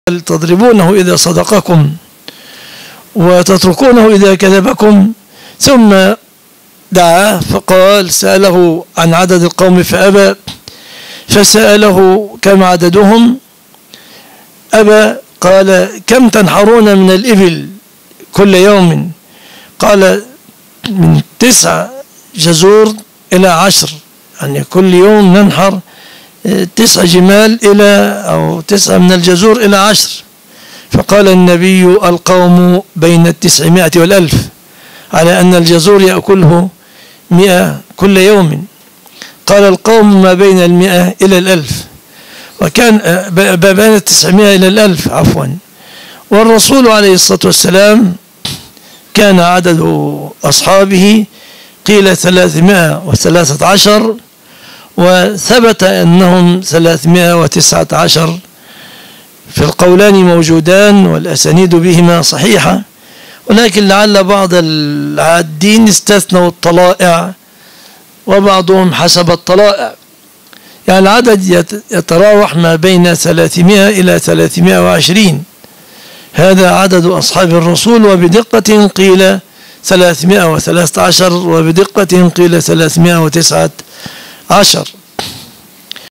تضربونه إذا صدقكم وتتركونه إذا كذبكم. ثم دعاه فقال سأله عن عدد القوم فأبى، فسأله كم عددهم أبى. قال كم تنحرون من الإبل كل يوم؟ قال من 9 جزور إلى 10، يعني كل يوم ننحر 9 جمال أو 9 من الجزور إلى 10. فقال النبي القوم بين 900 و1000، على أن الجزور يأكله 100 كل يوم. قال القوم ما بين 100 إلى 1000، وكان بين 900 إلى 1000 عفوا. والرسول عليه الصلاة والسلام كان عدد أصحابه قيل 313، وثبت أنهم 319 في القولان موجودان، والأسانيد بهما صحيحة، ولكن لعل بعض العادين استثنوا الطلائع وبعضهم حسب الطلائع، يعني العدد يتراوح ما بين 300 إلى 320. هذا عدد أصحاب الرسول، وبدقة قيل 313 وبدقة قيل 319.